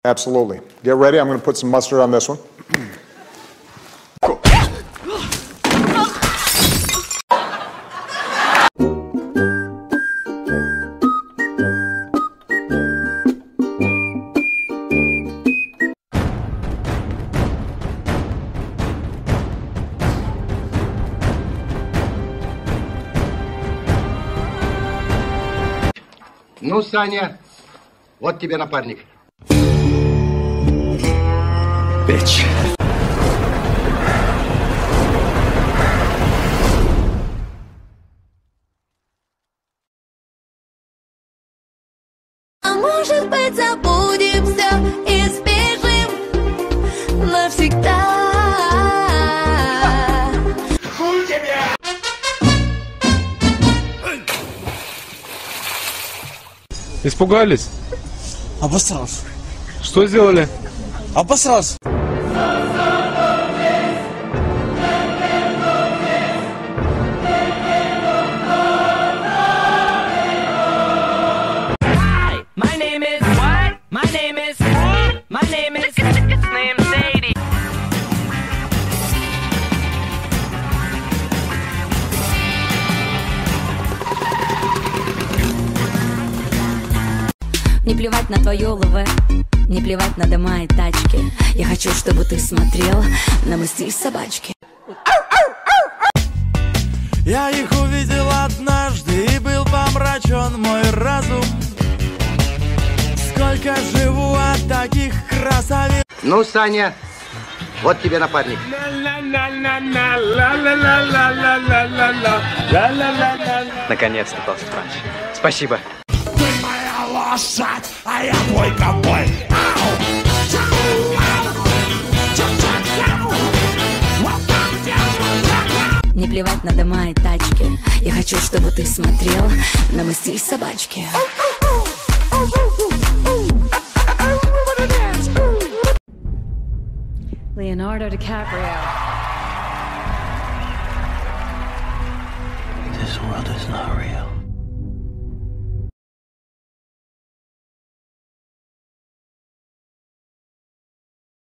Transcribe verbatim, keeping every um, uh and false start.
Absolutely. Get ready. I'm going to put some mustard on this one. Ну, Саня, вот тебе напарник. Bitch. А может быть, забудем все и сбежим навсегда. Хуй тебе! Испугались? Обосрался. Что сделали? Обосрался. My name is what? My name is my name is name Sadie. Не плевать на твое ЛВ, не плевать на дома и тачки. Я хочу, чтобы ты смотрел на мой стиль собачки. Я их увидел однажды и был помрачен мой разум. Сколько живу от таких красавиц. Ну, Саня, вот тебе напарник. Наконец-то, Толстрач. Спасибо. Ты моя лошадь, а я твой ковбой. Не плевать на дома и тачки. Я хочу, чтобы ты смотрел на мой стиль собачки. Leonardo DiCaprio. This world is not real.